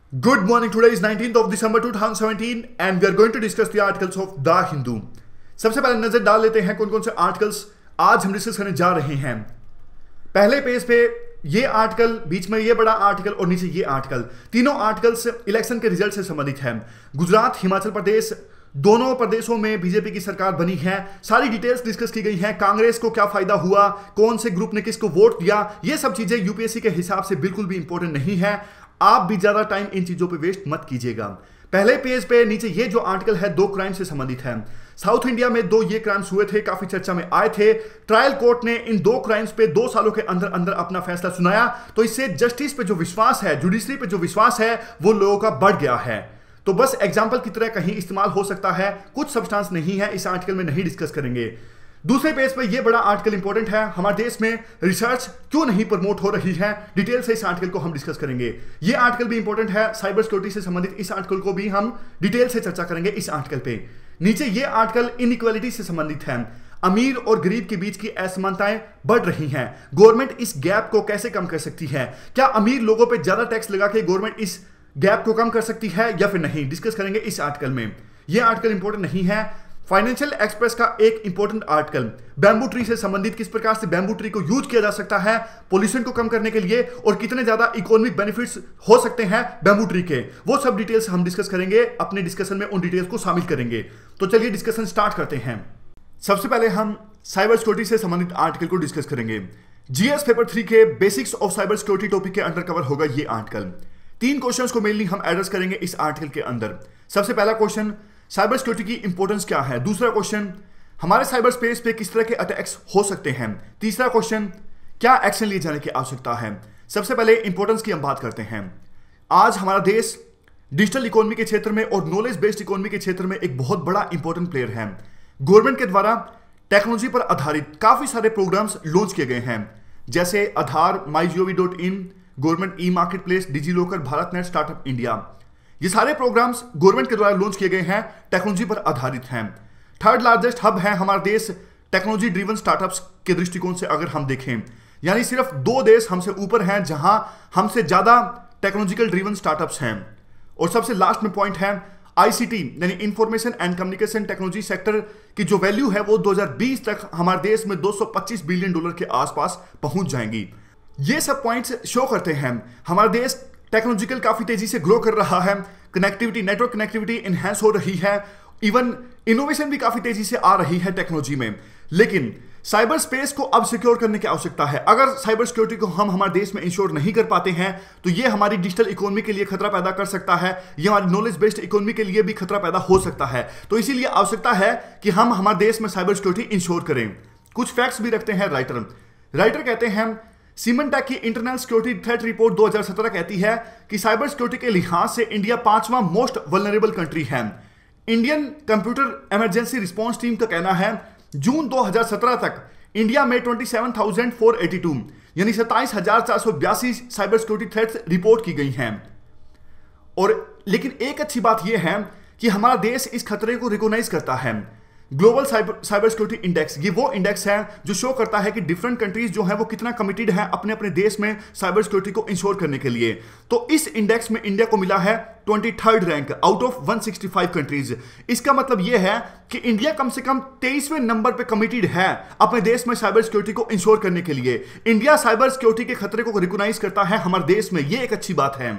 Good morning. Today is 19th of December 2017 and we are going to discuss the articles of The Hindu. सबसे पहले नजर डाल लेते हैं कौन कौन से आर्टिकल्स आज हम डिस्कस करने जा रहे हैं। पहले पेज पे ये आर्टिकल, बीच में ये बड़ा आर्टिकल और नीचे ये आर्टिकल, तीनों आर्टिकल्स इलेक्शन के रिजल्ट से संबंधित हैं। गुजरात, हिमाचल प्रदेश, दोनों प्रदेशों में बीजेपी की सरकार बनी है। सारी डिटेल्स डिस्कस की गई हैं। कांग्रेस को क्या फायदा हुआ, कौन से ग्रुप ने किसको वोट दिया, ये सब चीजें यूपीएससी के हिसाब से बिल्कुल भी इंपॉर्टेंट नहीं है। आप भी ज्यादा टाइम इन चीजों पे वेस्ट मत कीजिएगा। पहले पेज पे नीचे ये जो आर्टिकल है दो क्राइम से संबंधित है। साउथ इंडिया में दो ये क्राइम्स हुए थे, काफी चर्चा में आए थे। ट्रायल कोर्ट ने इन दो क्राइम्स पे 2 सालों के अंदर अंदर अपना फैसला सुनाया, तो इससे जस्टिस पे जो विश्वास है, जुडिशरी पे जो विश्वास है, वो लोगों का बढ़ गया है। तो बस एग्जाम्पल की तरह कहीं इस्तेमाल हो सकता है, कुछ सब्सटेंस नहीं है, इस आर्टिकल में नहीं डिस्कस करेंगे। दूसरे पेज पे ये बड़ा आर्टिकल इंपॉर्टेंट है। हमारे देश में रिसर्च क्यों नहीं प्रमोट हो रही है, डिटेल से इस आर्टिकल को हम डिस्कस करेंगे। ये आर्टिकल भी इंपॉर्टेंट है, साइबर सिक्योरिटी से संबंधित इस आर्टिकल को भी हम डिटेल से चर्चा करेंगे इस आर्टिकल पे। नीचे ये आर्टिकल इनइक्वालिटी से संबंधित है। अमीर और गरीब के बीच की असमानताएं बढ़ रही हैं। गवर्नमेंट इस गैप को कैसे कम कर सकती है? क्या अमीर लोगों पे ज्यादा टैक्स लगा के गवर्नमेंट इस गैप को कम कर सकती है या फिर नहीं, डिस्कस करेंगे इस आर्टिकल में। यह आर्टिकल इंपॉर्टेंट नहीं है। फाइनेंशियल एक्सप्रेस का एक इंपॉर्टेंट आर्टिकल, बैम्बू ट्री से संबंधित, किस प्रकार से बैम्बू ट्री को यूज किया जा सकता है पोल्यूशन को कम करने के लिए और कितने ज्यादा इकोनॉमिक बेनिफिट्स हो सकते हैं बैम्बू ट्री के, वो सब डिटेल्स हम डिस्कस करेंगे। अपने डिस्कशन में उन डिटेल्स को शामिल करेंगे। तो चलिए डिस्कशन स्टार्ट करते हैं। सबसे पहले हम साइबर सिक्योरिटी से संबंधित आर्टिकल को डिस्कस करेंगे। जीएस पेपर 3 के basics of cyber security topic के अंडर कवर होगा ये आर्टिकल। 3 क्वेश्चंस को मेनली हम एड्रेस करेंगे इस आर्टिकल के अंदर। सबसे पहला क्वेश्चन, साइबर सिक्योरिटी की इंपॉर्टेंस क्या है। दूसरा क्वेश्चन, हमारे साइबर स्पेस पे किस तरह के अटैक्स हो सकते हैं। तीसरा क्वेश्चन, क्या एक्शन लिए जाने की आवश्यकता है। सबसे पहले इंपॉर्टेंस की हम बात करते हैं। आज हमारा देश डिजिटल इकोनॉमी के क्षेत्र में और नॉलेज बेस्ड इकोनॉमी के क्षेत्र में एक बहुत बड़ा इंपॉर्टेंट प्लेयर है। गवर्नमेंट के द्वारा टेक्नोलॉजी पर आधारित काफी सारे प्रोग्राम्स लॉन्च किए गए हैं, जैसे Aadhaar, MyGov.in, government e market place, DigiLocker, Bharat net, startup India. ये सारे प्रोग्राम्स गवर्नमेंट के द्वारा लॉन्च किए गए हैं, टेक्नोलॉजी पर आधारित हैं। थर्ड लार्जेस्ट हब है हमारा देश टेक्नोलॉजी ड्रिवन स्टार्टअप्स के दृष्टिकोण से अगर हम देखें, यानी सिर्फ 2 देश हमसे ऊपर हैं जहां हमसे ज्यादा टेक्नोलॉजिकल ड्रिवन स्टार्टअप्स हैं। और सबसे लास्ट में पॉइंट है आईसीटी यानी information and communication technology sector की जो वैल्यू है वो 2020 तक हमारे देश में $225 बिलियन के आसपास पहुंच जाएंगी। ये सब पॉइंट्स शो करते हैं हमारा देश टेक्नोलॉजिकल काफी तेजी से ग्रो कर रहा है, कनेक्टिविटी, नेटवर्क कनेक्टिविटी इनहैंस हो रही है, इवन इनोवेशन भी काफी तेजी से आ रही है टेक्नोलॉजी में। लेकिन साइबर स्पेस को अब सिक्योर करने की आवश्यकता है। अगर साइबर सिक्योरिटी को हम हमारे देश में इंश्योर नहीं कर पाते हैं तो ये हमारी डिजिटल इकोनॉमी के लिए खतरा पैदा कर सकता है, ये हमारी नॉलेज बेस्ड इकोनॉमी के लिए भी खतरा पैदा हो सकता है। तो इसीलिए आवश्यकता है कि हम हमारे देश में साइबर सिक्योरिटी इंश्योर करें। कुछ फैक्ट्स भी रखते हैं राइटर कहते हैं, सीमेंटेक की इंटरनल सिक्योरिटी थ्रेट रिपोर्ट 2017 कहती है कि साइबर सिक्योरिटी के लिहाज से इंडिया 5वां मोस्ट वल्नरेबल कंट्री है। Indian computer emergency response team का कहना है जून 2017 तक इंडिया में 27,482 यानी 27,482 साइबर सिक्योरिटी थ्रेट्स रिपोर्ट की गई हैं। और लेकिन एक अच्छी बात यह है कि हमारा देश इस खतरे को रिकॉग्नाइज करता है। ग्लोबल साइबर सिक्योरिटी इंडेक्स, ये वो इंडेक्स है जो शो करता है कि डिफरेंट कंट्रीज जो है वो कितना कमिटेड है अपने अपने देश में साइबर सिक्योरिटी को इंश्योर करने के लिए। तो इस इंडेक्स में इंडिया को मिला है 23rd rank out of 165 countries. इसका मतलब ये है कि इंडिया कम से कम 23वें नंबर पे कमिटेड है अपने देश में साइबर सिक्योरिटी को इंश्योर करने के लिए। इंडिया साइबर सिक्योरिटी के खतरे को रिकॉग्नाइज करता है हमारे देश में, ये एक अच्छी बात है।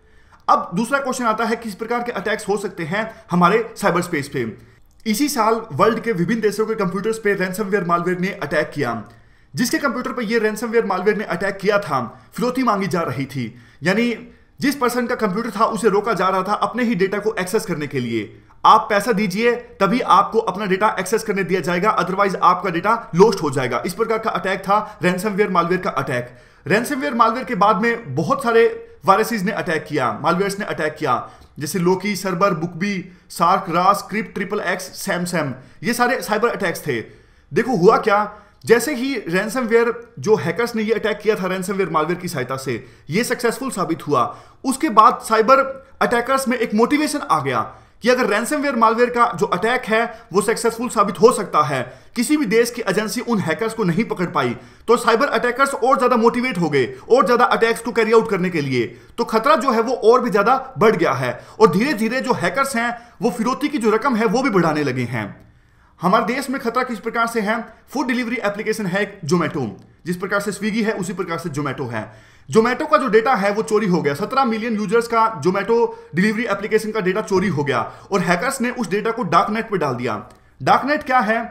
अब दूसरा क्वेश्चन आता है, किस प्रकार के अटैक्स हो सकते हैं हमारे साइबर स्पेस पे। इसी साल वर्ल्ड के विभिन्न देशों के कंप्यूटर्स पे रैंसमवेयर मालवेयर ने अटैक किया। जिसके कंप्यूटर पे ये रैंसमवेयर मालवेयर ने अटैक किया था, फिरौती मांगी जा रही थी, यानी जिस पर्सन का कंप्यूटर था उसे रोका जा रहा था अपने ही डेटा को एक्सेस करने के लिए। आप पैसा दीजिए तभी आपको अपना डेटा एक्सेस करने दिया जाएगा, अदरवाइज आपका डेटा लॉस्ट हो जाएगा। इस प्रकार का अटैक था रैंसमवेयर मालवेयर का अटैक। रैंसमवेयर मालवेयर के बाद में बहुत सारे वायरसेस ने अटैक किया, मालवेयर्स ने अटैक किया, जैसे Locky, Cerber, Bucbi, Shark, RaaS, Crypt, XXX, SamSam, ये सारे साइबर अटैक्स थे। देखो हुआ क्या, जैसे ही रैंसमवेयर जो हैकर्स ने ये अटैक किया था रैंसमवेयर मालवेयर की सहायता से, ये सक्सेसफुल साबित हुआ, उसके बाद साइबर अटैकर्स में एक मोटिवेशन आ गया कि अगर रैंसमवेयर मालवेयर का जो अटैक है वो सक्सेसफुल साबित हो सकता है, किसी भी देश की एजेंसी उन हैकर्स को नहीं पकड़ पाई, तो साइबर अटैकर्स और ज्यादा मोटिवेट हो गए और ज्यादा अटैक्स को कैरी आउट करने के लिए, तो खतरा जो है वो और भी ज्यादा बढ़ गया है और धीरे धीरे जो हैकर्स हैं वो फिरौती की जो रकम है वो भी बढ़ाने लगे हैं। हमारे देश में खतरा किस प्रकार से है? फूड डिलीवरी एप्लीकेशन है जोमेटो, जिस प्रकार से स्विगी है उसी प्रकार से जोमेटो है। जोमेटो का जो डेटा है वो चोरी हो गया, 17 मिलियन यूजर्स का जोमेटो डिलीवरी एप्लीकेशन का डेटा चोरी हो गया और हैकर्स ने उस डेटा को डार्कनेट पे डाल दिया। डार्कनेट क्या है?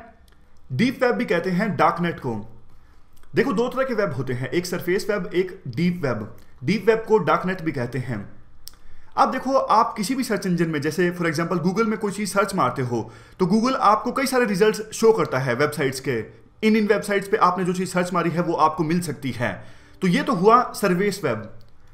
डीप वेब भी कहते हैं डार्कनेट को। देखो, दो तरह के वेब होते हैं, एक सरफेस वेब, एक डीप वेब। डीप वेब को डार्कनेट भी कहते हैं। अब देखो, आप किसी भी सर्च इंजन में, जैसे फॉर एग्जांपल गूगल में कोई चीज सर्च मारते हो तो गूगल आपको कई सारे रिजल्ट्स शो करता है वेबसाइट्स के। इन वेबसाइट्स पे आपने जो चीज सर्च मारी है वो आपको मिल सकती है। तो ये तो हुआ सर्फेस वेब।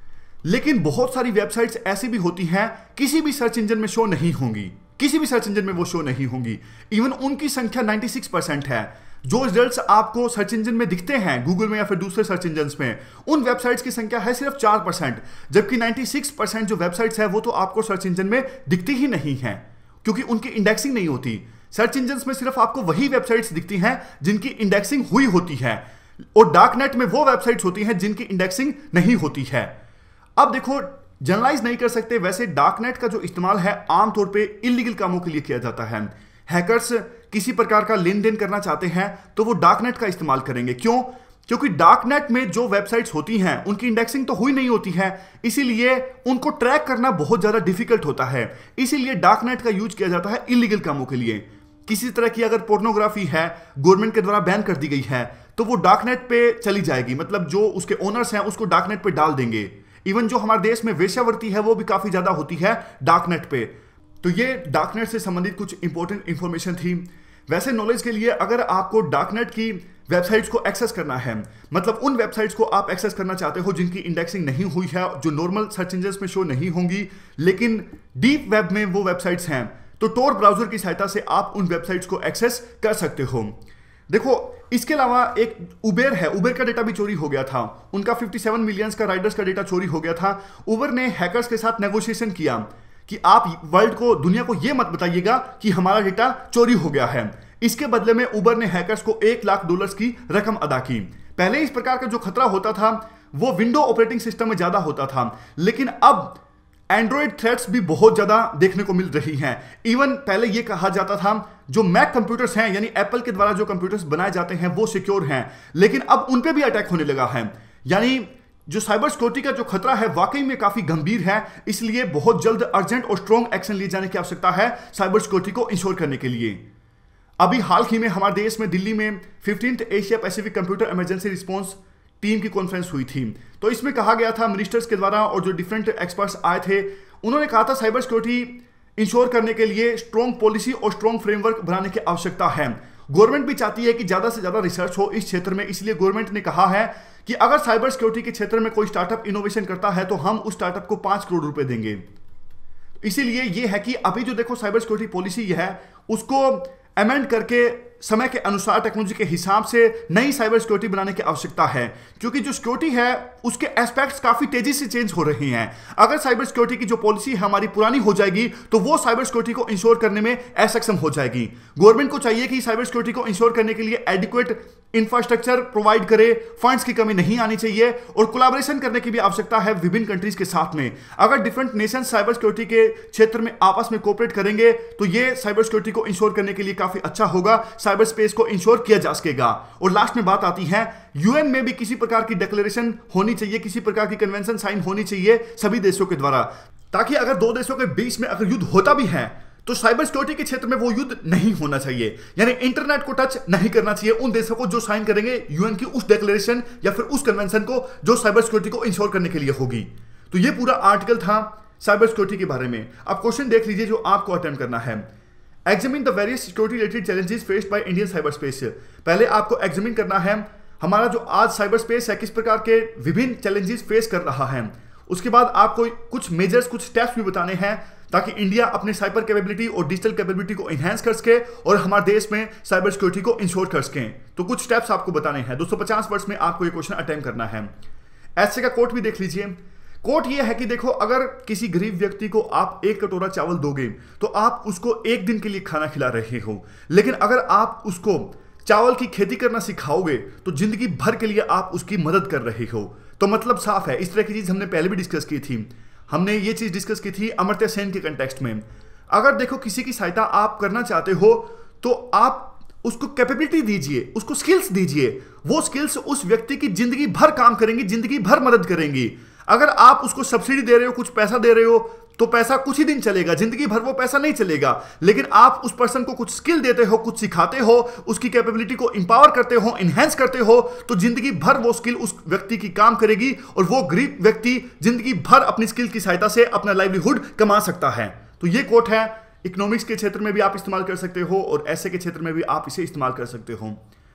लेकिन बहुत सारी वेबसाइट्स ऐसी भी होती हैं किसी भी सर्च इंजन में शो नहीं होंगी, किसी भी सर्च इंजन में वो शो नहीं होंगी। इवन उनकी संख्या 96% है। जो रिजल्ट्स आपको सर्च इंजन में दिखते हैं गूगल में या फिर दूसरे सर्च इंजन में, उन वेबसाइट्स की संख्या है सिर्फ 4%, जबकि 96% जो वेबसाइट्स है वो तो आपको सर्च इंजन में दिखती ही नहीं है क्योंकि उनकी इंडेक्सिंग नहीं होती। सर्च इंजन में सिर्फ आपको वही वेबसाइट्स दिखती हैं जिनकी इंडेक्सिंग हुई होती है और डार्कनेट में वो वेबसाइट्स होती हैं जिनकी इंडेक्सिंग नहीं होती है। अब देखो, जनरलाइज नहीं कर सकते, वैसे डार्कनेट का जो इस्तेमाल है आमतौर पे इलीगल कामों के लिए किया जाता है। हैकर्स किसी प्रकार का लेन देन करना चाहते हैं तो वो डार्कनेट का इस्तेमाल करेंगे। क्यों? क्योंकि डार्कनेट में जो वेबसाइट्स होती हैं उनकी इंडेक्सिंग तो हुई नहीं होती है, इसीलिए उनको ट्रैक करना बहुत ज्यादा डिफिकल्ट होता है। इसीलिए डार्कनेट का यूज किया जाता है इलीगल कामों के लिए। किसी तरह की अगर पोर्नोग्राफी है गवर्नमेंट के द्वारा बैन कर दी गई है तो वो डार्कनेट पे चली जाएगी, मतलब जो उसके ओनर्स हैं उसको डार्कनेट पे डाल देंगे। इवन जो हमारे देश में वेश्यावृत्ति है वो भी काफी ज्यादा होती है डार्कनेट पे। तो ये डार्कनेट से संबंधित कुछ इंपॉर्टेंट इंफॉर्मेशन थी। वैसे नॉलेज के लिए, अगर आपको डार्कनेट की वेबसाइट्स को एक्सेस करना है, मतलब उन वेबसाइट्स को आप एक्सेस करना चाहते हो जिनकी इंडेक्सिंग नहीं हुई है, जो नॉर्मल सर्च इंजन में शो नहीं होंगी, लेकिन डीप वेब में वो वेबसाइट्स हैं, तो टोर ब्राउजर की सहायता से आप उन वेबसाइट्स को एक्सेस कर सकते हो। देखो, इसके अलावा एक उबेर है, उबेर का डेटा भी चोरी हो गया था। उनका 57 मिलियंस का राइडर्स का डेटा चोरी हो गया था। उबर ने हैकर्स के साथ नेगोशिएशन किया कि आप वर्ल्ड को, दुनिया को यह मत बताइएगा कि हमारा डेटा चोरी हो गया है। इसके बदले में उबर ने हैकर्स को $1 लाख की रकम अदा की। पहले इस प्रकार का जो खतरा होता था वो विंडो ऑपरेटिंग सिस्टम में ज्यादा होता था, लेकिन अब एंड्रॉइड थ्रेट्स भी बहुत ज्यादा देखने को मिल रही हैं। इवन पहले यह कहा जाता था जो मैक कंप्यूटर्स हैं, यानी एप्पल के द्वारा जो कंप्यूटर्स बनाए जाते हैं वो सिक्योर हैं, लेकिन अब उन पे भी अटैक होने लगा है। यानी जो साइबर सिक्योरिटी का जो खतरा है वाकई में काफी गंभीर है, इसलिए बहुत जल्द अर्जेंट और स्ट्रॉन्ग एक्शन लिए जाने की आवश्यकता है साइबर सिक्योरिटी को इंश्योर करने के लिए। अभी हाल ही में हमारे देश में दिल्ली में 15th Asia pacific computer emergency response team की कॉन्फ्रेंस हुई थी। तो इसमें कहा गया था मिनिस्टर्स के द्वारा, और जो डिफरेंट एक्सपर्ट्स आए थे उन्होंने कहा था साइबर सिक्योरिटी इंश्योर करने के लिए स्ट्रॉन्ग पॉलिसी और स्ट्रॉन्ग फ्रेमवर्क बनाने की आवश्यकता है। गवर्नमेंट भी चाहती है कि ज्यादा से ज्यादा रिसर्च हो इस क्षेत्र में, इसलिए गवर्नमेंट ने कहा है कि अगर साइबर सिक्योरिटी के क्षेत्र में कोई स्टार्टअप इनोवेशन करता है तो हम उस स्टार्टअप को 5 करोड़ रुपए देंगे। इसीलिए यह है कि अभी जो देखो साइबर सिक्योरिटी पॉलिसी यह है उसको अमेंड करके समय के अनुसार टेक्नोलॉजी के हिसाब से नई साइबर सिक्योरिटी बनाने की आवश्यकता है, क्योंकि जो सिक्योरिटी है उसके एस्पेक्ट्स काफी तेजी से चेंज हो रहे हैं। अगर साइबर सिक्योरिटी की जो पॉलिसी है हमारी पुरानी हो जाएगी तो वो साइबर सिक्योरिटी को इंश्योर करने में असक्षम हो जाएगी। गवर्नमेंट को चाहिए कि साइबर सिक्योरिटी को इंश्योर करने के लिए एडिक्वेट इंफ्रास्ट्रक्चर प्रोवाइड करे, फंड्स की कमी नहीं आनी चाहिए, और कोलैबोरेशन करने की भी आवश्यकता है विभिन्न कंट्रीज के साथ में। अगर डिफरेंट नेशन साइबर सिक्योरिटी के क्षेत्र में आपस में कोऑपरेट करेंगे तो ये साइबर सिक्योरिटी को इंश्योर करने के लिए काफी अच्छा होगा, साइबर स्पेस को इंश्योर किया जा सकेगा। और लास्ट में बात आती है, यूएन में भी किसी प्रकार की डिक्लेरेशन होनी चाहिए, किसी प्रकार की कन्वेंशन साइन होनी चाहिए सभी देशों के द्वारा, ताकि अगर दो देशों के बीच में अगर युद्ध होता भी है तो साइबर सिक्योरिटी के क्षेत्र में वो युद्ध नहीं होना चाहिए, यानी इंटरनेट को टच नहीं करना चाहिए उन देशों को जो साइन करेंगे यूएन की उस डिक्लेरेशन या फिर उस कन्वेंशन को जो साइबर सिक्योरिटी को इंश्योर करने के लिए होगी। तो ये पूरा आर्टिकल था साइबर सिक्योरिटी के बारे में। अब क्वेश्चन देख लीजिए जो आपको अटेम्प्ट करना है। Examine the various security related challenges faced by Indian cyber space. पहले आपको एग्जामिन करना है हमारा जो आज साइबर स्पेस है किस प्रकार के विभिन्न चैलेंजेस फेस कर रहा है। उसके बाद आपको कुछ मेजर्स, कुछ स्टेप्स भी बताने हैं ताकि इंडिया अपने साइबर कैपेबिलिटी और डिजिटल कैपेबिलिटी को एनहांस कर सके और हमारे देश में साइबर सिक्योरिटी को इंश्योर कर सकें। तो कुछ स्टेप्स आपको बताने हैं। 250 वर्ड्स में आपको ये क्वेश्चन अटेम्प्ट करना है। ऐसे का कोट भी देख लीजिए। कोट ये है कि देखो, अगर किसी गरीब व्यक्ति को आप 1 कटोरा चावल दोगे तो आप उसको 1 दिन के लिए खाना खिला रहे हो, लेकिन अगर आप उसको चावल की खेती करना सिखाओगे तो जिंदगी भर के लिए आप उसकी मदद कर रहे हो। तो मतलब साफ है। इस तरह की चीज हमने पहले भी डिस्कस की थी। हमने ये चीज डिस्कस की थी अमर्त्य सेन के कंटेक्स्ट में। अगर देखो किसी की सहायता आप करना चाहते हो तो आप उसको कैपेबिलिटी दीजिए, उसको स्किल्स दीजिए। वो स्किल्स उस व्यक्ति की जिंदगी भर काम करेंगी, जिंदगी भर मदद करेंगी। अगर आप उसको सब्सिडी दे रहे हो, कुछ पैसा दे रहे हो, तो पैसा कुछ ही दिन चलेगा, जिंदगी भर वो पैसा नहीं चलेगा। लेकिन आप उस पर्सन को कुछ स्किल देते हो, कुछ सिखाते हो, उसकी कैपेबिलिटी को इंपावर करते हो, इनहेंस करते हो, तो जिंदगी भर वो स्किल उस व्यक्ति की काम करेगी और वो गरीब व्यक्ति जिंदगी भर अपनी स्किल की सहायता से अपना लाइवलीहुड कमा सकता है। तो ये कोट है। इकोनॉमिक्स के क्षेत्र में भी आप इस्तेमाल कर सकते हो और ऐसे के क्षेत्र में भी आप इसे इस्तेमाल कर सकते हो।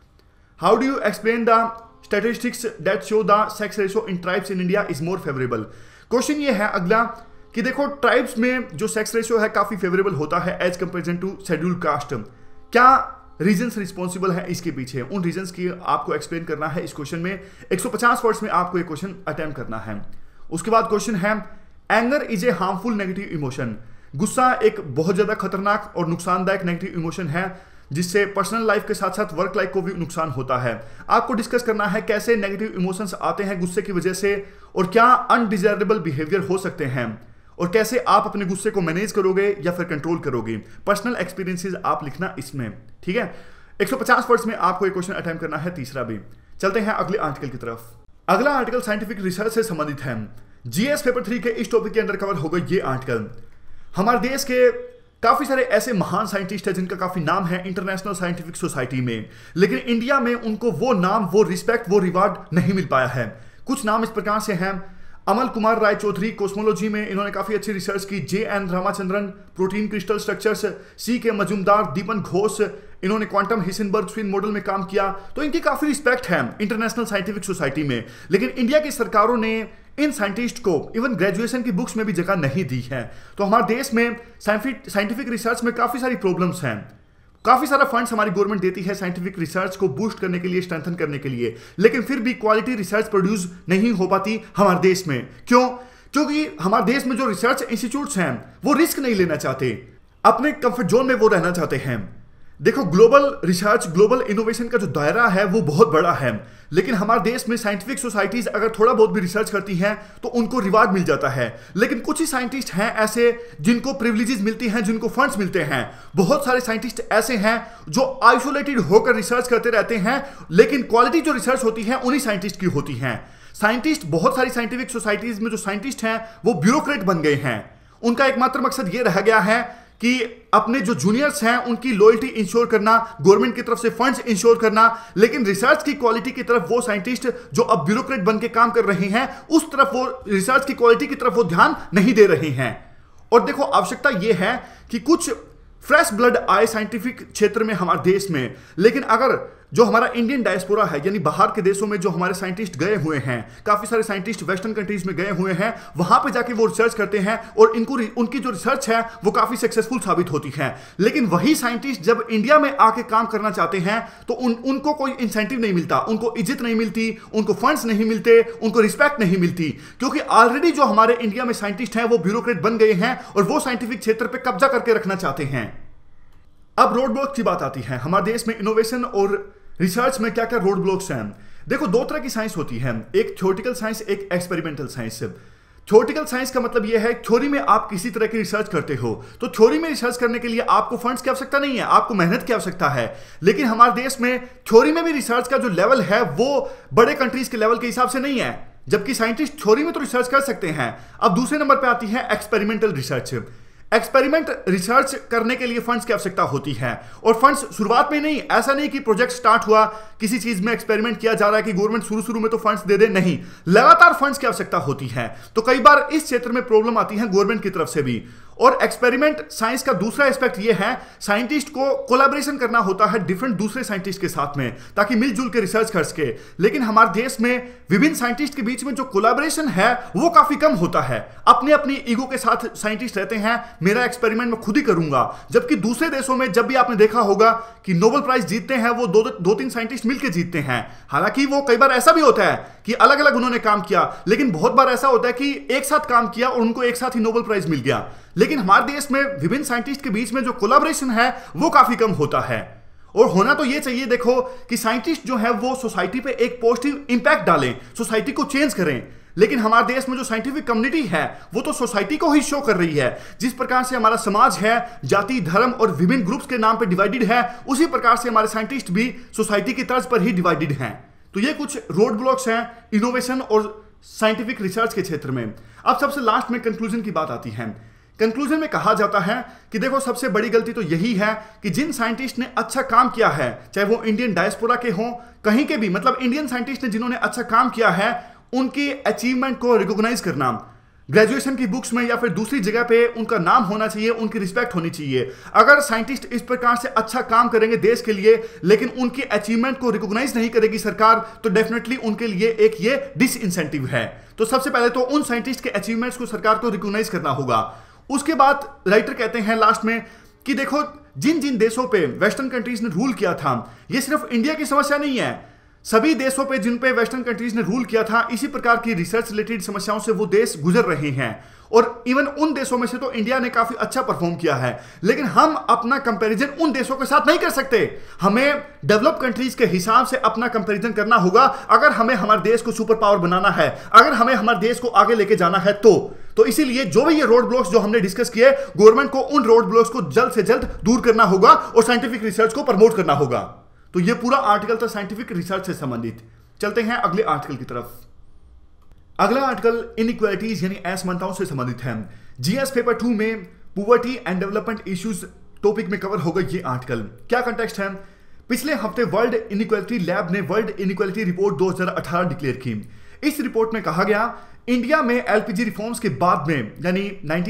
How do you explain the statistics that show the sex ratio in tribes in India is more favourable? Question ये है अगला कि देखो, ट्राइब्स में जो सेक्स रेशियो है काफी फेवरेबल होता है as comparison to schedule caste. क्या रीजंस रिस्पॉन्सिबल है इसके पीछे? उन रीजंस की आपको एक्सप्लेन करना है इस क्वेश्चन में। 150 वर्ड्स में आपको ये क्वेश्चन अटेम्प्ट करना है। उसके बाद क्वेश्चन है, anger is a harmful negative emotion. गुस्सा एक बहुत ज्यादा खतरनाक और नुकसानदायक नेगेटिव इमोशन है जिससे पर्सनल लाइफ के साथ साथ वर्क लाइफ को भी नुकसान होता है। आपको डिस्कस करना है कैसे नेगेटिव इमोशंस आते हैं गुस्से की वजह से और क्या अनडिजायरेबल बिहेवियर हो सकते हैं और कैसे आप अपने गुस्से को मैनेज करोगे या फिर कंट्रोल करोगे। पर्सनल एक्सपीरियंसेस आप लिखना इसमें, ठीक है। 150 वर्ड्स में आपको एक क्वेश्चन अटेम्प्ट करना है, तीसरा भी। चलते हैं अगले आर्टिकल की तरफ। अगला आर्टिकल साइंटिफिक रिसर्च से संबंधित है। जीएस पेपर 3 के इस टॉपिक के अंदर कवर होगा ये आर्टिकल। हमारे देश के काफी सारे ऐसे महान साइंटिस्ट हैं जिनका काफी नाम है इंटरनेशनल साइंटिफिक सोसाइटी में, लेकिन इंडिया में उनको वो नाम, वो रिस्पेक्ट, वो रिवार्ड नहीं मिल पाया है। कुछ नाम इस प्रकार से हैं। अमल कुमार राय चौधरी कोस्मोलॉजी में इन्होंने काफी अच्छी रिसर्च की। JN Ramachandran protein crystal structures, CK Majumdar, Dipan Ghosh, इन्होंने क्वांटम हिसेनबर्ग स्विन मॉडल में काम किया। तो इनकी काफी रिस्पेक्ट है इंटरनेशनल साइंटिफिक सोसाइटी में, लेकिन इंडिया की सरकारों ने इन साइंटिस्ट को इवन ग्रेजुएशन की बुक्स में भी जगह नहीं दी है। तो हमारे देश में साइंटिफिक रिसर्च में काफी सारी प्रॉब्लम्स हैं। काफी सारा फंड्स हमारी गवर्नमेंट देती है साइंटिफिक रिसर्च को बूस्ट करने के लिए, स्ट्रेंथन करने के लिए, लेकिन फिर भी क्वालिटी रिसर्च प्रोड्यूस नहीं हो पाती हमारे देश में। क्यों? क्योंकि हमारे देश में जो रिसर्च इंस्टीट्यूट्स हैं वो रिस्क नहीं लेना चाहते, अपने कंफर्ट जोन में वो रहना चाहते हैं। देखो, ग्लोबल रिसर्च, ग्लोबल इनोवेशन का जो दायरा है वो बहुत बड़ा है, लेकिन हमारे देश में साइंटिफिक सोसाइटीज अगर थोड़ा बहुत भी रिसर्च करती हैं तो उनको रिवार्ड मिल जाता है। लेकिन कुछ ही साइंटिस्ट हैं ऐसे जिनको प्रिविलेजेस मिलती हैं, जिनको फंड्स मिलते हैं। बहुत सारे साइंटिस्ट ऐसे हैं जो आइसोलेटेड होकर रिसर्च करते रहते हैं, लेकिन क्वालिटी जो रिसर्च होती है उन्हीं साइंटिस्ट की होती है। साइंटिस्ट, बहुत सारी साइंटिफिक सोसाइटीज में जो साइंटिस्ट हैं वो ब्यूरोक्रेट बन गए हैं। उनका एकमात्र मकसद ये रह गया है कि अपने जो जूनियर्स हैं उनकी लॉयल्टी इंश्योर करना, गवर्नमेंट की तरफ से फंड्स इंश्योर करना, लेकिन रिसर्च की क्वालिटी की तरफ वो साइंटिस्ट जो अब ब्यूरोक्रेट बन के काम कर रहे हैं उस तरफ, वो रिसर्च की क्वालिटी की तरफ वो ध्यान नहीं दे रहे हैं। और देखो, आवश्यकता ये है कि कुछ फ्रेश ब्लड आए साइंटिफिक क्षेत्र में हमारे देश में, लेकिन अगर जो हमारा इंडियन डायस्पोरा है, यानी बाहर के देशों में जो हमारे साइंटिस्ट गए हुए हैं, काफी सारे साइंटिस्ट वेस्टर्न कंट्रीज में गए हुए हैं, वहां पे जाके वो रिसर्च करते हैं और उनकी जो रिसर्च है वो काफी सक्सेसफुल साबित होती है। लेकिन वही साइंटिस्ट जब इंडिया में आके काम करना चाहते हैं तो उनको कोई इंसेंटिव नहीं मिलता, उनको इज्जत नहीं मिलती, उनको फंड्स नहीं मिलते, उनको रिस्पेक्ट नहीं मिलती, क्योंकि ऑलरेडी जो हमारे इंडिया में साइंटिस्ट हैं वो ब्यूरोक्रेट बन गए हैं और वो साइंटिफिक क्षेत्र पर कब्जा करके रखना चाहते हैं। अब रोड ब्लॉक की बात आती है। हमारे देश में इनोवेशन और रिसर्च में क्या क्या रोड ब्लॉक्स हैं? देखो, दो तरह की साइंस होती है, एक थ्योरेटिकल साइंस, एक एक्सपेरिमेंटल साइंस। थ्योरेटिकल साइंस का मतलब यह है थ्योरी में आप किसी तरह की रिसर्च करते हो, तो थ्योरी में रिसर्च करने के लिए आपको फंड्स की आवश्यकता नहीं है, आपको मेहनत की आवश्यकता है। लेकिन हमारे देश में थ्योरी में भी रिसर्च का जो लेवल है वो बड़े कंट्रीज के लेवल के हिसाब से नहीं है, जबकि साइंटिस्ट थ्योरी में तो रिसर्च कर सकते हैं। अब दूसरे नंबर पर आती है एक्सपेरिमेंटल रिसर्च। एक्सपेरिमेंट रिसर्च करने के लिए फंड्स की आवश्यकता होती है, और फंड्स शुरुआत में नहीं, ऐसा नहीं कि प्रोजेक्ट स्टार्ट हुआ, किसी चीज में एक्सपेरिमेंट किया जा रहा है कि गवर्नमेंट शुरू में तो फंड्स दे दे, नहीं, लगातार फंड्स की आवश्यकता होती है। तो कई बार इस क्षेत्र में प्रॉब्लम आती है गवर्नमेंट की तरफ से भी, और एक्सपेरिमेंट साइंस का दूसरा एस्पेक्ट ये है, साइंटिस्ट को कोलैबोरेशन करना होता है डिफरेंट दूसरे साइंटिस्ट के साथ में, ताकि मिलजुल के रिसर्च कर सके। लेकिन हमारे देश में विभिन्न साइंटिस्ट के बीच में जो कोलैबोरेशन है वो काफी कम होता है। अपने अपनी ईगो के साथ साइंटिस्ट रहते हैं, मेरा एक्सपेरिमेंट मैं खुद ही करूंगा। जबकि दूसरे देशों में जब भी आपने देखा होगा कि नोबेल प्राइज जीतते हैं वो दो तीन साइंटिस्ट मिलकर जीतते हैं। हालांकि वो कई बार ऐसा भी होता है कि अलग अलग उन्होंने काम किया, लेकिन बहुत बार ऐसा होता है कि एक साथ काम किया और उनको एक साथ ही नोबेल प्राइज मिल गया। लेकिन हमारे देश में विभिन्न साइंटिस्ट के बीच में जो कोलैबोरेशन है वो काफी कम होता है। और होना तो ये चाहिए, देखो कि साइंटिस्ट जो है वो सोसाइटी पे एक पॉजिटिव इंपैक्ट डालें, सोसाइटी को चेंज करें। लेकिन हमारे देश में जो साइंटिफिक कम्युनिटी है वो तो सोसाइटी को ही शो कर रही है। जिस प्रकार से हमारा समाज है जाति धर्म और विभिन्न ग्रुप्स के नाम पे डिवाइडेड है, उसी प्रकार से हमारे साइंटिस्ट भी सोसाइटी की तर्ज पर ही डिवाइडेड हैं। तो ये कुछ रोड ब्लॉक्स हैं इनोवेशन और साइंटिफिक रिसर्च के क्षेत्र में। अब सबसे लास्ट में कंक्लूजन की बात आती है। कंक्लूजन में कहा जाता है कि देखो सबसे बड़ी गलती तो यही है कि जिन साइंटिस्ट ने अच्छा काम किया है, चाहे वो इंडियन डायस्पोरा के हों कहीं के भी, मतलब इंडियन साइंटिस्ट ने जिन्होंने अच्छा काम किया है उनकी अचीवमेंट को रिकॉग्नाइज करना, ग्रेजुएशन की बुक्स में या फिर दूसरी जगह पे उनका नाम होना चाहिए, उनकी रिस्पेक्ट होनी चाहिए। अगर साइंटिस्ट इस प्रकार से अच्छा काम करेंगे देश के लिए लेकिन उनकी अचीवमेंट को रिकॉग्नाइज नहीं करेगी सरकार, तो डेफिनेटली उनके लिए एक ये डिसइंसेंटिव है। तो सबसे पहले तो उन साइंटिस्ट के अचीवमेंट्स को सरकार को रिकॉग्नाइज करना होगा। उसके बाद राइटर कहते हैं लास्ट में कि देखो जिन जिन देशों पे वेस्टर्न कंट्रीज ने रूल किया था, ये सिर्फ इंडिया की समस्या नहीं है, सभी देशों पे जिन पे वेस्टर्न कंट्रीज ने रूल किया था इसी प्रकार की रिसर्च रिलेटेड समस्याओं से वो देश गुजर रहे हैं। और इवन उन देशों में से तो इंडिया ने काफी अच्छा परफॉर्म किया है, लेकिन हम अपना कंपैरिजन उन देशों के साथ नहीं कर सकते। हमें डेवलप कंट्रीज के हिसाब से अपना कंपैरिजन करना होगा अगर हमें हमारे देश को सुपर पावर बनाना है, अगर हमें हमारे देश को आगे लेके जाना है। तो इसीलिए जो भी ये रोड ब्लॉक्स जो हमने डिस्कस किए, गवर्नमेंट को उन रोड ब्लॉक्स को जल्द से जल्द दूर करना होगा और साइंटिफिक रिसर्च को प्रमोट करना होगा। तो ये पूरा आर्टिकल था साइंटिफिक रिसर्च से संबंधित। चलते हैं अगले आर्टिकल की तरफ। अगला आर्टिकल इनइक्वालिटीज यानी असमानताओं से संबंधित है। जीएस पेपर 2 में poverty and development issues topic में कवर होगा ये आर्टिकल। क्या कंटेक्स्ट है, पिछले हफ्ते वर्ल्ड इनइक्वालिटी लैब ने वर्ल्ड इनइक्वालिटी रिपोर्ट 2018 डिक्लेयर की। इस रिपोर्ट में कहा गया इंडिया में एलपीजी रिफॉर्म्स के बाद में यानी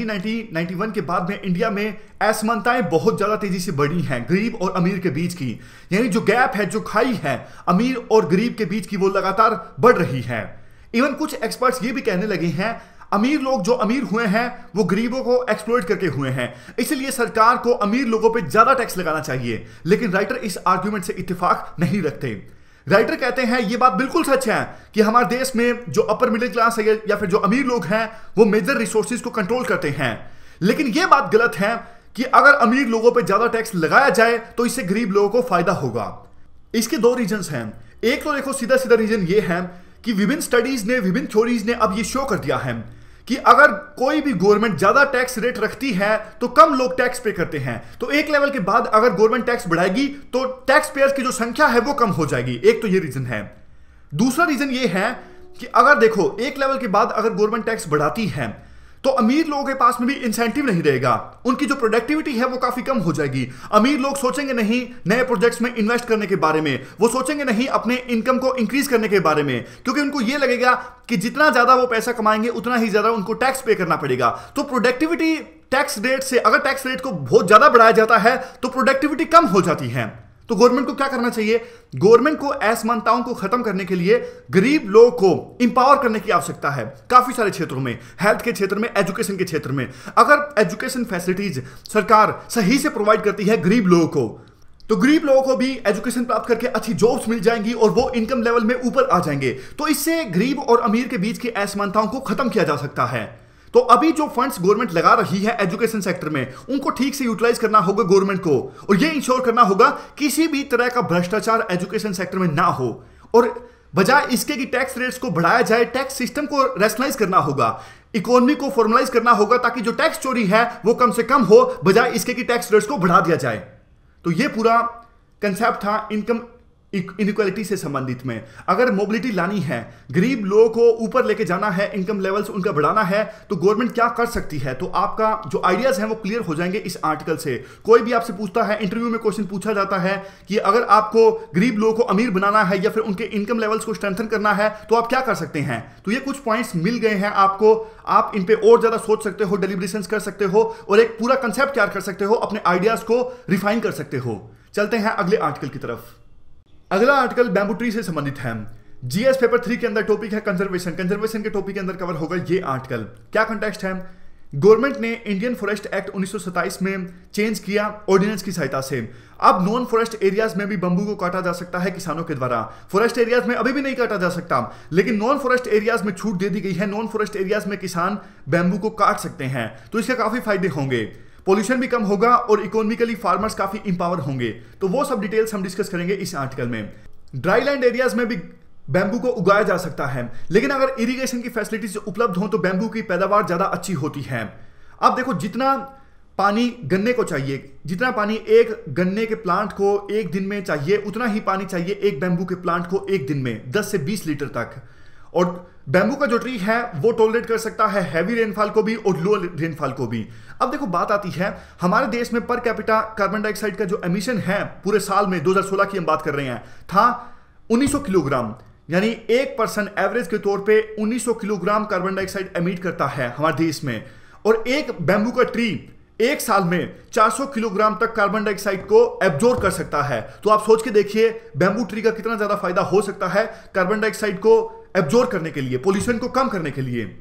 1990-91 के बाद में इंडिया में असमानताएं बहुत ज्यादा तेजी से बढ़ी हैं गरीब और अमीर के बीच की, यानी जो गैप है, जो खाई है अमीर और गरीब के बीच की, वो लगातार बढ़ रही है। इवन कुछ एक्सपर्ट्स ये भी कहने लगे हैं अमीर लोग जो अमीर हुए हैं वो गरीबों को एक्सप्लॉइट करके हुए हैं, इसलिए सरकार को अमीर लोगों पे ज्यादा टैक्स लगाना चाहिए। लेकिन राइटर इस आर्ग्यूमेंट से इत्तेफाक नहीं रखते। राइटर कहते हैं ये बात बिल्कुल सच है कि हमारे देश में जो अपर मिडिल क्लास है या फिर जो अमीर लोग हैं वो मेजर रिसोर्सेज को कंट्रोल करते हैं, लेकिन ये बात गलत है कि अगर अमीर लोगों पे ज्यादा टैक्स लगाया जाए तो इससे गरीब लोगों को फायदा होगा। इसके दो रीजंस हैं। एक तो देखो सीधा सीधा रीजन ये है कि विभिन्न स्टडीज ने, विभिन्न थ्योरीज ने अब ये शो कर दिया है कि अगर कोई भी गवर्नमेंट ज्यादा टैक्स रेट रखती है तो कम लोग टैक्स पे करते हैं। तो एक लेवल के बाद अगर गवर्नमेंट टैक्स बढ़ाएगी तो टैक्स पेयर्स की जो संख्या है वो कम हो जाएगी। एक तो ये रीजन है। दूसरा रीजन ये है कि अगर देखो एक लेवल के बाद अगर गवर्नमेंट टैक्स बढ़ाती है तो अमीर लोगों के पास में भी इंसेंटिव नहीं रहेगा, उनकी जो प्रोडक्टिविटी है वो काफी कम हो जाएगी। अमीर लोग सोचेंगे नहीं नए प्रोजेक्ट्स में इन्वेस्ट करने के बारे में, वो सोचेंगे नहीं अपने इनकम को इंक्रीज करने के बारे में, क्योंकि उनको ये लगेगा कि जितना ज्यादा वो पैसा कमाएंगे उतना ही ज्यादा उनको टैक्स पे करना पड़ेगा। तो प्रोडक्टिविटी टैक्स रेट से, अगर टैक्स रेट को बहुत ज्यादा बढ़ाया जाता है तो प्रोडक्टिविटी कम हो जाती है। तो गवर्नमेंट को क्या करना चाहिए, गवर्नमेंट को असमानताओं को खत्म करने के लिए गरीब लोगों को इंपावर करने की आवश्यकता है। काफी सारे क्षेत्रों में, हेल्थ के क्षेत्र में, एजुकेशन के क्षेत्र में, अगर एजुकेशन फैसिलिटीज सरकार सही से प्रोवाइड करती है गरीब लोगों को तो गरीब लोगों को भी एजुकेशन प्राप्त करके अच्छी जॉब्स मिल जाएंगी और वो इनकम लेवल में ऊपर आ जाएंगे। तो इससे गरीब और अमीर के बीच की असमानताओं को खत्म किया जा सकता है। तो अभी जो फंड्स गवर्नमेंट लगा रही है एजुकेशन सेक्टर में उनको ठीक से यूटिलाइज करना होगा गवर्नमेंट को, और ये इंश्योर करना होगा किसी भी तरह का भ्रष्टाचार एजुकेशन सेक्टर में ना हो। और बजाय इसके कि टैक्स रेट्स को बढ़ाया जाए, टैक्स सिस्टम को रैशनलाइज करना होगा, इकोनॉमी को फॉर्मलाइज करना होगा ताकि जो टैक्स चोरी है वो कम से कम हो, बजाय इसके कि टैक्स रेट्स को बढ़ा दिया जाए। तो ये पूरा कंसेप्ट था इनकम इनइक्वालिटी से संबंधित में। अगर मोबिलिटी लानी है, गरीब लोगों को ऊपर लेके जाना है, इनकम लेवल्स उनका बढ़ाना है, तो गवर्नमेंट क्या कर सकती है, तो आपका जो आइडियाज हैं वो क्लियर हो जाएंगे इस आर्टिकल से। कोई भी आपसे पूछता है, इंटरव्यू में क्वेश्चन पूछा जाता है कि अगर आपको गरीब लोगों को अमीर बनाना है या फिर उनके इनकम लेवल्स को स्ट्रेंथन करना है तो आप क्या कर सकते हैं, तो ये कुछ पॉइंट्स मिल गए हैं आपको। आप इन पे और ज्यादा सोच सकते हो, डेलिब्रेशंस कर सकते हो और एक पूरा कंसेप्ट तैयार कर सकते हो, अपने आइडियाज को रिफाइन कर सकते हो। चलते हैं अगले आर्टिकल की तरफ। अगला आर्टिकल बैम्बू ट्री से संबंधित है। जीएस पेपर 3 के अंदर टॉपिक है कंजर्वेशन। कंजर्वेशन के टॉपिक के अंदर कवर होगा ये आर्टिकल। क्या कंटेक्स्ट है, गवर्नमेंट ने इंडियन फॉरेस्ट एक्ट 1927 में चेंज किया ऑर्डिनेंस की सहायता से। अब नॉन फॉरेस्ट एरियाज में भी बंबू को काटा जा सकता है किसानों के द्वारा। फॉरेस्ट एरियाज में अभी भी नहीं काटा जा सकता, लेकिन नॉन फॉरेस्ट एरियाज में छूट दे दी गई है। नॉन फॉरेस्ट एरियाज में किसान बैम्बू को काट सकते हैं, तो इसके काफी फायदे होंगे। पोल्यूशन भी कम होगा और इकोनॉमिकली फार्मर्स काफी इंपावर होंगे। तो वो सब डिटेल्स हम डिस्कस करेंगे इस आर्टिकल में। ड्राई लैंड एरियाज में भी बैम्बू को उगाया जा सकता है, लेकिन अगर इरिगेशन की फैसिलिटीज उपलब्ध हो तो बैम्बू की पैदावार ज्यादा अच्छी होती है। अब देखो, जितना पानी गन्ने को चाहिए, जितना पानी एक गन्ने के प्लांट को एक दिन में चाहिए, उतना ही पानी चाहिए एक बैम्बू के प्लांट को एक दिन में 10 से 20 लीटर तक। और बैम्बू का जो ट्री है वो टॉलरेट कर सकता है हैवी रेनफॉल को भी और लो रेनफॉल को भी। अब देखो, बात आती है हमारे देश में पर कैपिटा कार्बन डाइऑक्साइड का जो एमिशन है पूरे साल में 2016 की हम बात कर रहे हैं, था 1900 किलोग्राम, यानी एक पर्सन एवरेज के तौर पे 1900 किलोग्राम कार्बन डाइऑक्साइड एमिट करता है हमारे देश में। और एक बैम्बू का ट्री एक साल में 400 किलोग्राम तक कार्बन डाइऑक्साइड को एब्जॉर्ब कर सकता है। तो आप सोच के देखिए बैम्बू ट्री का कितना ज्यादा फायदा हो सकता है कार्बन डाइऑक्साइड को एब्जॉर्ब करने के लिए, पोल्यूशन को कम करने के लिए।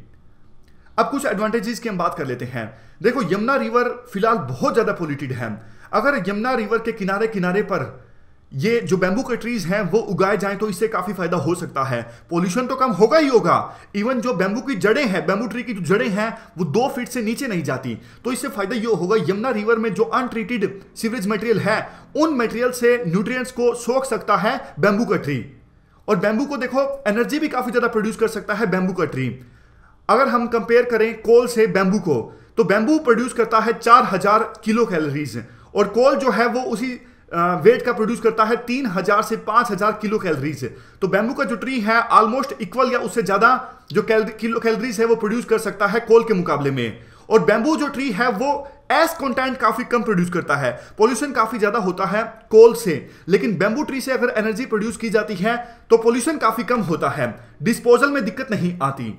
अब कुछ एडवांटेजेस की हम बात कर लेते हैं। देखो, यमुना रिवर फिलहाल बहुत ज्यादा पोल्यूटेड है। अगर यमुना रिवर के किनारे किनारे पर ये जो बैम्बू के ट्रीज हैं वो उगाए जाएं तो इससे काफी फायदा हो सकता है। पोल्यूशन तो कम होगा ही होगा। इवन जो बैम्बू की जड़ें हैं, बैम्बू ट्री की जो जड़ें हैं वो 2 फीट से नीचे नहीं जाती, तो इससे फायदा ये होगा यमुना रिवर में जो अनट्रीटेड सीवरेज मटेरियल है उन मटेरियल से न्यूट्रिएंट्स को सोख सकता है बैम्बू का ट्री। और बैम्बू को देखो, एनर्जी भी काफी ज्यादा प्रोड्यूस कर सकता है बैम्बू का ट्री। अगर हम कंपेयर करें कोल से बैम्बू को, तो बैम्बू प्रोड्यूस करता है 4000 किलो कैलोरीज और कोल जो है वो उसी वेट का प्रोड्यूस करता है 3000 से 5000 किलो कैलोरीज। तो बैम्बू का जो ट्री है ऑलमोस्ट इक्वल या उससे ज्यादा जो किलो कैलोरीज है वो प्रोड्यूस कर सकता है कोल के मुकाबले में। और बैम्बू जो ट्री है वो एस कंटेंट काफी कम प्रोड्यूस करता है। पोल्यूशन काफी ज्यादा होता है कोल से, लेकिन बैम्बू ट्री से अगर एनर्जी प्रोड्यूस की जाती है तो पोल्यूशन काफी कम होता है, डिस्पोजल में दिक्कत नहीं आती।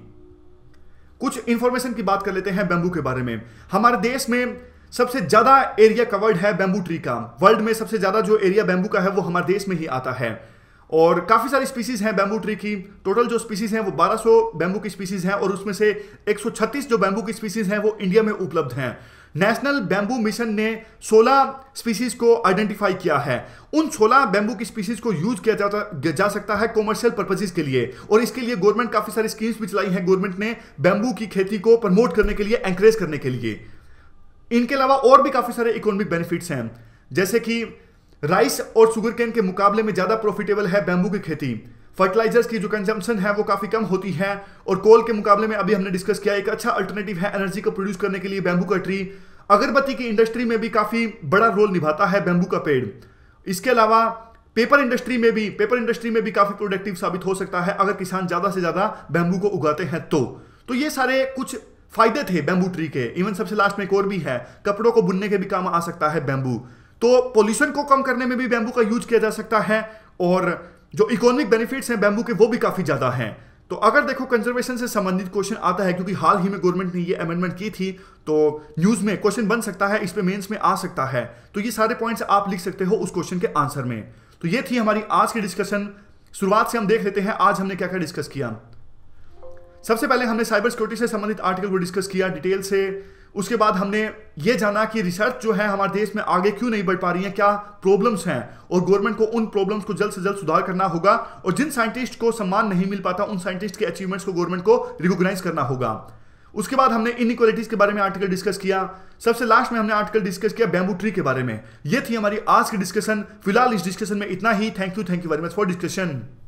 कुछ इंफॉर्मेशन की बात कर लेते हैं बैम्बू के बारे में। हमारे देश में सबसे ज्यादा एरिया कवर्ड है बैम्बू ट्री का। वर्ल्ड में सबसे ज्यादा जो एरिया बैम्बू का है वो हमारे देश में ही आता है। और काफी सारी स्पीसीज हैं बैम्बू ट्री की। टोटल जो स्पीसीज हैं वो 1200 बैम्बू की स्पीसीज हैं और उसमें से 136 जो बैम्बू की स्पीसीज हैं वो इंडिया में उपलब्ध हैं। नेशनल बैम्बू मिशन ने 16 स्पीसीज को आइडेंटिफाई किया है। उन 16 बैम्बू की स्पीसीज को यूज किया जा सकता है कॉमर्शियल पर्पसेस के लिए, और इसके लिए गवर्नमेंट काफी सारी स्कीम्स भी चलाई है गवर्नमेंट ने बैम्बू की खेती को प्रमोट करने के लिए, एनकरेज करने के लिए। इनके अलावा और भी काफी सारे इकोनॉमिक बेनिफिट्स हैं, जैसे कि राइस और शुगर केन के मुकाबले में ज्यादा प्रॉफिटेबल है बैम्बू की खेती। फर्टिलाइजर्स की जो कंजम्पशन है वो काफी कम होती है और कोल के मुकाबले में अभी हमने डिस्कस किया एक अच्छा अल्टरनेटिव है एनर्जी को प्रोड्यूस करने के लिए बैम्बू का ट्री। अगरबत्ती की इंडस्ट्री में भी काफी बड़ा रोल निभाता है बैम्बू का पेड़। इसके अलावा पेपर इंडस्ट्री में भी काफी प्रोडक्टिव साबित हो सकता है अगर किसान ज्यादा से ज्यादा बैम्बू को उगाते हैं तो ये सारे कुछ फायदे थे बैम्बू ट्री के। इवन सबसे लास्ट में एक और भी है, कपड़ों को बुनने के भी काम आ सकता है बैम्बू। तो पोल्यूशन को कम करने में भी बैम्बू का यूज किया जा सकता है और जो इकोनॉमिक बेनिफिट्स हैं बैम्बू के वो भी काफी ज्यादा हैं। तो अगर देखो कंजर्वेशन से संबंधित क्वेश्चन आता है, क्योंकि हाल ही में गवर्नमेंट ने ये अमेंडमेंट की थी, तो न्यूज में क्वेश्चन बन सकता है, इस पे मेंस में आ सकता है। तो ये सारे पॉइंट्स आप लिख सकते हो उस क्वेश्चन के आंसर में। तो ये थी हमारी आज की डिस्कशन। शुरुआत से हम देख लेते हैं आज हमने क्या क्या डिस्कस किया। सबसे पहले हमने साइबर सिक्योरिटी से संबंधित आर्टिकल को डिस्कस किया डिटेल से। उसके बाद हमने ये जाना कि रिसर्च जो है हमारे देश में आगे क्यों नहीं बढ़ पा रही है, क्या प्रॉब्लम्स हैं, और गवर्नमेंट को उन प्रॉब्लम्स को जल्द से जल्द सुधार करना होगा। और जिन साइंटिस्ट को सम्मान नहीं मिल पाता उन साइंटिस्ट के अचीवमेंट्स को गवर्नमेंट को रिकॉग्नाइज करना होगा। उसके बाद हमने इनइक्वालिटीज के बारे में आर्टिकल डिस्कस किया। सबसे लास्ट में हमने आर्टिकल डिस्कस किया बैम्बू ट्री के बारे में। यह थी हमारी आज की डिस्कशन। फिलहाल इस डिस्कशन में इतना ही। Thank you very much for discussion.